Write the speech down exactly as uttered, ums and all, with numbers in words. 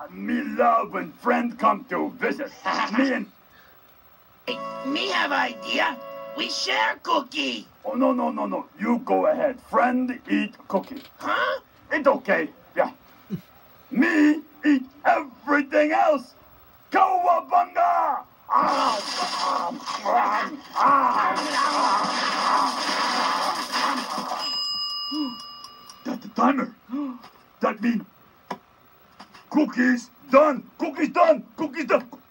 me love when friends come to visit. Me and... Hey, me have idea. We share cookie. Oh, no, no, no, no. You go ahead. Friend eat cookie. Huh? It's okay. Yeah. Me eat everything else. Cowabunga! Ah, ah, ah, ah. That's the timer. That means cookies done. Cookies done. Cookies done.